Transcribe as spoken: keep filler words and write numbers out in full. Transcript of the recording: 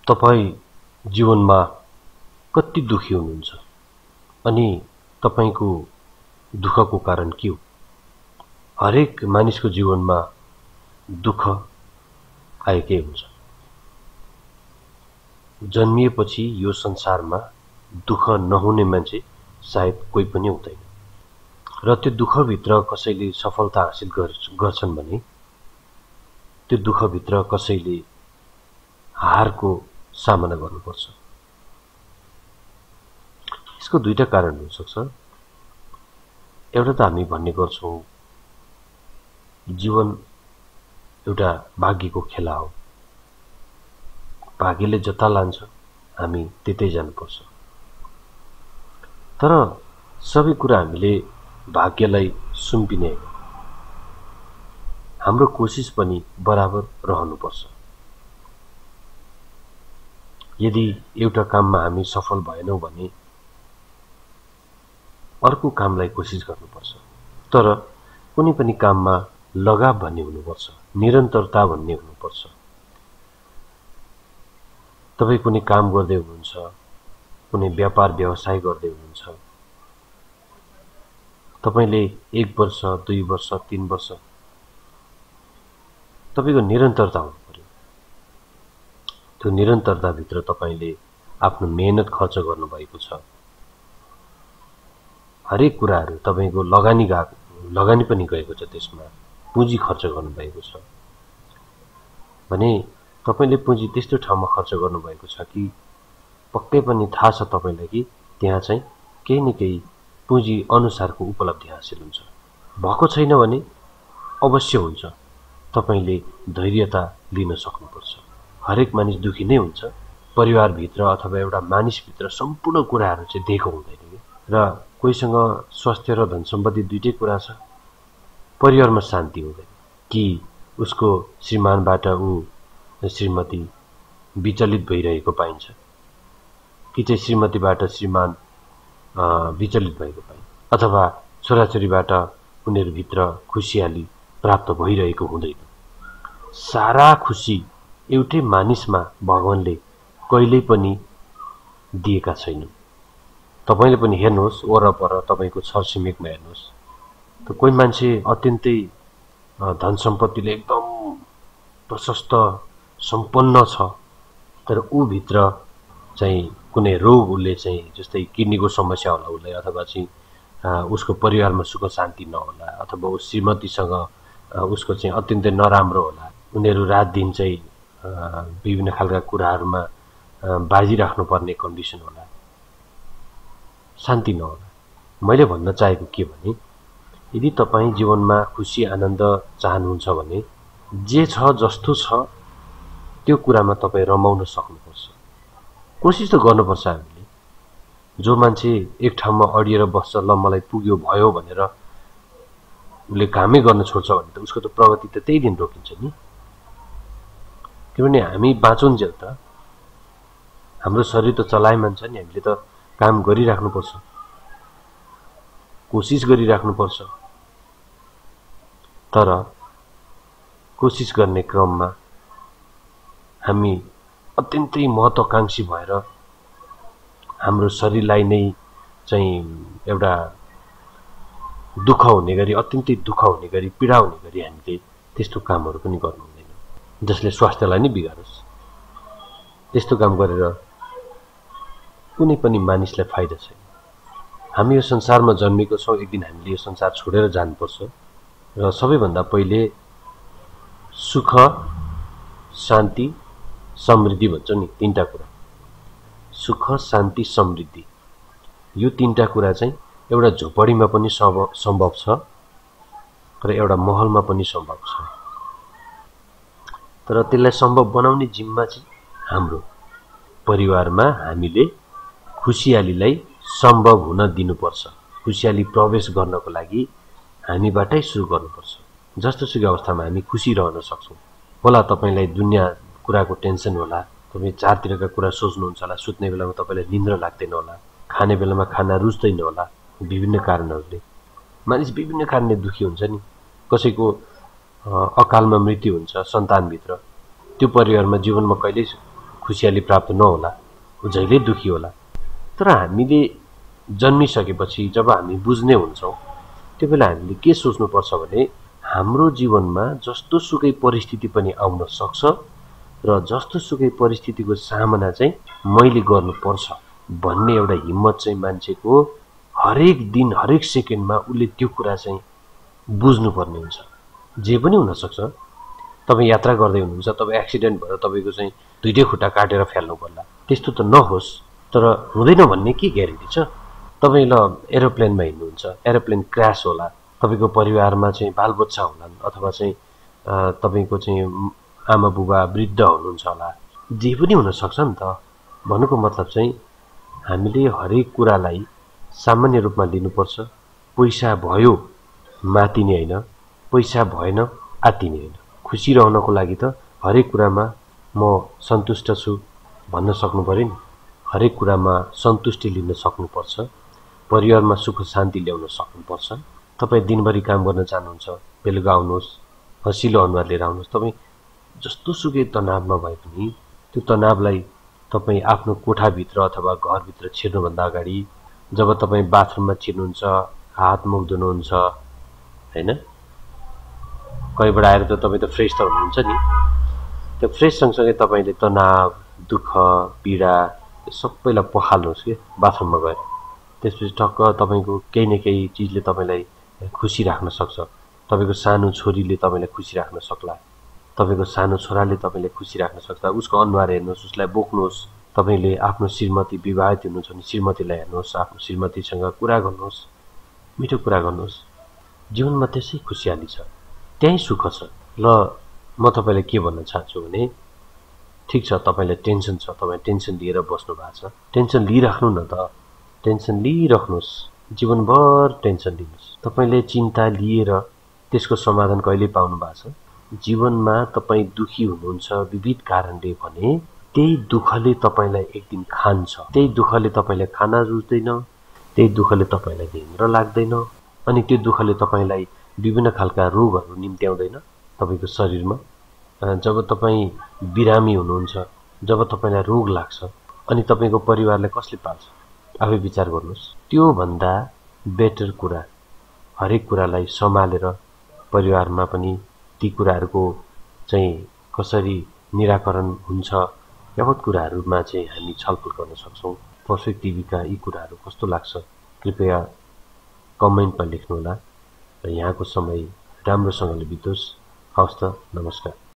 तपाई जीवनमा कति दुखी हुनुहुन्छ अनि तपाईको दुःखको कारण के हो? हरेक मानिसको जीवनमा दुःख आएकै हुन्छ। जन्मिएपछि यो संसारमा दुःख नहुने मान्छे सायद कोही पनि हुँदैन र त्यो दुःखभित्र कसैले सफलता हासिल गर्छन् भने त्यो दुःखभित्र कसैले हारको सामना गर्नुपर्छ। यसको दुईटा कारण हुन सक्छ। एउटा त हामी भन्ने गर्छौं जीवन एउटा भाग्यको खेला हो, भाग्यले जता लान्छ हामी त्यतै जानुपर्छ। तर सबै कुरा हामीले भाग्यलाई सुम्पिने होइन, हाम्रो कोशिश पनि बराबर रहनुपर्छ। यदि एउटा काममा हामी सफल भएनौं भने अर्को कामलाई कोशिश गर्नुपर्छ। तर कुनै पनि काममा लगाव भन्ने हुनुपर्छ, निरन्तरता भन्ने हुनुपर्छ। तपाई कुनै काम गर्दै हुनुहुन्छ, कुनै व्यापार व्यवसाय गर्दै हुनुहुन्छ, तपाईले एक वर्ष, दुई वर्ष, तीन वर्ष तपाईको निरन्तरता हुनु पर्यो। त्यो निरन्तरता भित्र तपाईले आफ्नो मेहनत खर्च गर्नुभएको छ। हरेक कुराहरु तपाईको लगानी गएको लगानी पनि गएको छ, त्यसमा पुँजी खर्च गर्नुभएको छ भने तपाईले पुँजी त्यस्तो ठाउँमा खर्च गर्नुभएको छ कि पक्कै पनि थाहा छ तपाईलाई कि त्यहाँ चाहिँ केही न केही पुँजी अनुसारको उपलब्धि हासिल हुन्छ। भएको छैन भने अवश्य हुन्छ। तपाईले धैर्यता लिन सक्नुपर्छ। हरेक मानिस दुखी नै हुन्छ। परिवारभित्र अथवा एउटा मानिसभित्र सम्पूर्ण कुराहरु चाहिँ दिएको हुँदैन के र कोहीसँग स्वास्थ्य र धन सम्पत्ति दुईटै कुरा छ, परिवारमा शान्ति हुँदैन कि उसको श्रीमानबाट ऊ श्रीमती विचलित भइरहेको पाइन्छ कि चाहिँ श्रीमतीबाट श्रीमान विचलित भएको पाइन्छ अथवा छोराछोरीबाट उनीहरुभित्र खुशियाली प्राप्त भइरहेको हुँदैन। सारा खुशी एउटै मानिसमा भगवानले कहिल्यै पनि दिएका छैनन्। तपाईले पनि हेर्नुहोस्, वरपर तपाईको छरछिमेकमा हेर्नुहोस्, त कोही मान्छे अत्यन्तै धन सम्पत्तिले एकदम प्रशस्त सम्पन्न छ, तर ऊ भित्र चाहिँ कुनै रोग उसले चाहिँ जस्तै किडनीको समस्या होला उसलाई, अथवा चाहिँ उसको परिवारमा सुख शान्ति नहोला, अथवा उस श्रीमतीसँग उसको चाहिँ अत्यन्तै नराम्रो होला, उनीहरु रात दिन चाहिँ विभिन्न खालका कुराहरुमा बाजिराख्नु पर्ने कन्डिसन होला, शान्ति नहोला। मैले भन्न चाहेको के भने यदि तपाई जीवनमा खुशी आनन्द चाहनुहुन्छ भने जे छ जस्तो छ त्यो कुरामा तपाई रमाउन सक्नुपर्छ। कोशिश त गर्नुपर्छ हामीले। जो मान्छे एक ठाउँमा अडिएर बस्छ, ल मलाई पुग्यो भयो भनेर उले कामै गर्न छोड्छ भने त उसको त प्रगति त त्यही दिन रोकिन्छ नि। किनभने हामी बाँचुन्जेल त हाम्रो शरीर त चलायमान छ नि, हामीले त काम गरिराख्नुपर्छ, कोशिश गरिराख्नुपर्छ। तर कोशिश गर्ने क्रममा हामी अत्यन्तै महत्त्वकांक्षी भएर हाम्रो शरीरलाई नै चाहिँ एउटा दुःख हुने गरी, अत्यन्तै दुःख हुने गरी, पीडा हुने गरी हामीले त्यस्तो कामहरु पनि गर्नु हुँदैन जसले स्वास्थ्यलाई नै बिगारोस्। त्यस्तो काम गरेर कुनै पनि मानिसलाई फाइदा छैन। हामी यो संसारमा जन्मेको छौं, एक दिन हामीले यो संसार छोडेर जानुपर्छ र सबैभन्दा पहिले सुख, शान्ति, समृद्धि भन्छ नि, तीनटा कुरा, सुख, शान्ति, समृद्धि, यो तीनटा कुरा चाहिँ एउटा झोपडीमा पनि सम्भव छ र एउटा महलमा पनि सम्भव छ। तर त्यसलाई सम्भव बनाउने जिम्मा चाहिँ हाम्रो। परिवारमा हामीले खुशियालीलाई सम्भव हुन दिनुपर्छ। खुशियाली प्रवेश गर्नको लागि हामीबाटै सुरु गर्नुपर्छ। जस्तो सुकै अवस्थामा हामी खुशी रहन सक्छौं। होला तपाईलाई दुनिया कुराको टेन्सन होला, तपाई चारतिरका कुरा सोच्नुहुन्छ होला, सुत्ने बेलामा तपाईलाई निद्रा लाग्दैन होला, खाने बेलामा खाना रुच्दैन होला, विभिन्न कारणहरुले मानिस विभिन्न कारणले दुखी हुन्छ नि। कसैको अकालमा मृत्यु हुन्छ सन्तानभित्र, त्यो परिवारमा जीवनमा कहिल्यै खुसियाली प्राप्त नहोला, ऊ जहिले दुखी होला। तर हामीले जन्मिसकेपछि जब हामी बुझ्ने हुन्छौँ त्यो बेला हामीले के सोच्नुपर्छ भने हाम्रो जीवनमा जस्तो सुकै परिस्थिति पनि आउन सक्छ र जस्तो सुकै परिस्थितिको सामना चाहिँ मैले गर्नुपर्छ भन्ने एउटा हिम्मत चाहिँ मान्छेको हरेक दिन हरेक सेकेन्डमा उसले त्यो कुरा चाहिँ बुझ्नुपर्ने हुन्छ। जे पनि हुनसक्छ, तपाईँ यात्रा गर्दै हुनुहुन्छ, तपाईँ एक्सिडेन्ट भएर तपाईँको चाहिँ दुईटै खुट्टा काटेर फ्याल्नु पर्ला, त्यस्तो त नहोस्, तर हुँदैन भन्ने के ग्यारेन्टी छ? तपाईँ ल एरोप्लेनमा हिँड्नुहुन्छ, एरोप्लेन क्रास होला, तपाईँको परिवारमा चाहिँ बालबच्चा होलान् अथवा चाहिँ तपाईँको चाहिँ आमा बुबा वृद्ध हुनुहुन्छ होला, जे पनि हुनसक्छ नि त। भन्नुको मतलब चाहिँ हामीले हरेक कुरालाई सामान्य रूपमा लिनुपर्छ। पैसा भयो मातिने होइन, पैसा भएन आत्तिने होइन। खुसी रहनको लागि त हरेक कुरामा म सन्तुष्ट छु भन्न सक्नु पऱ्यो नि, हरेक कुरामा सन्तुष्टि लिन सक्नुपर्छ, परिवारमा सुख शान्ति ल्याउन सक्नुपर्छ। तपाईँ दिनभरि काम गर्न चाहनुहुन्छ, बेलुका आउनुहोस्, हँसिलो अनुहार लिएर आउनुहोस्। तपाईँ जस्तो सुकै तनावमा भए पनि त्यो तनावलाई तपाईँ आफ्नो कोठाभित्र अथवा घरभित्र छिर्नुभन्दा अगाडि जब तपाईँ बाथरुममा छिर्नुहुन्छ, हात मुख धुनुहुन्छ होइन, कहीँबाट आएर त तपाईँ त फ्रेस त हुनुहुन्छ नि, त्यो फ्रेस सँगसँगै तपाईँले तनाव, दुःख, पीडा सबैलाई पखाल्नुहोस् कि बाथरुममा गएर। त्यसपछि टक्क तपाईँको केही न केही चिजले तपाईँलाई खुसी राख्न सक्छ। तपाईँको सानो छोरीले तपाईँलाई खुसी राख्न सक्ला, तपाईँको सानो छोराले तपाईँलाई खुसी राख्न सक्छ। उसको अनुहार हेर्नुहोस्, उसलाई बोक्नुहोस्। तपाईँले आफ्नो श्रीमती विवाहित हुनुहुन्छ भने श्रीमतीलाई हेर्नुहोस्, आफ्नो श्रीमतीसँग कुरा गर्नुहोस्, मिठो कुरा गर्नुहोस्। जीवनमा त्यसै खुसियाली छ, त्यहीँ सुख छ। ल म तपाईँलाई के भन्न चाहन्छु भने ठिक छ, तपाईँलाई टेन्सन छ, तपाईँ टेन्सन लिएर बस्नु भएको छ, टेन्सन लिइराख्नु न त, टेन्सन लिइराख्नुहोस्, जीवनभर टेन्सन लिनुहोस्। तपाईँले चिन्ता लिएर त्यसको समाधान कहिले पाउनु भएको छ? जीवनमा तपाईँ दुखी हुनुहुन्छ विविध कारणले भने त्यही दुःखले तपाईँलाई एक दिन खान्छ, त्यही दुःखले तपाईँलाई खाना रुच्दैन, त्यही दुःखले तपाईँलाई निन्द्रा लाग्दैन, अनि त्यो दुःखले तपाईँलाई विभिन्न खालका रोगहरू निम्त्याउँदैन तपाईँको शरीरमा। जब तपाईँ बिरामी हुनुहुन्छ, जब तपाईँलाई रोग लाग्छ अनि तपाईँको परिवारलाई कसले पाल्छ? आफै विचार गर्नुहोस्। त्योभन्दा बेटर कुरा हरेक कुरालाई सम्हालेर परिवारमा पनि ती कुराहरूको चाहिँ कसरी निराकरण हुन्छ यावत कुराहरूमा चाहिँ हामी छलफल गर्न सक्छौँ। पर्फेक्ट टिभीका यी कुराहरू कस्तो लाग्छ कृपया कमेन्टमा लेख्नुहोला र यहाँको समय राम्रोसँगले बितोस्। हवस् त, नमस्कार।